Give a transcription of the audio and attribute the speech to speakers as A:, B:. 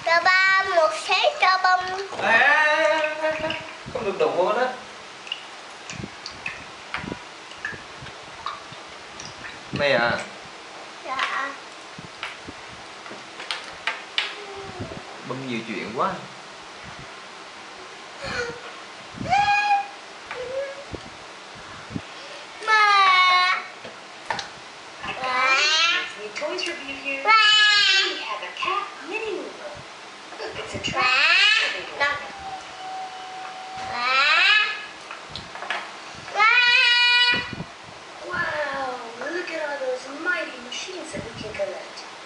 A: Cho ba một xếp cho bông.
B: Không được đụng vô đó. Mày à?
A: Dạ.
B: Bông nhiều chuyện quá.
C: Toys review here. We have a cat mini mover. Look, it's a tractor. Wow, look at all those mighty machines that we can collect.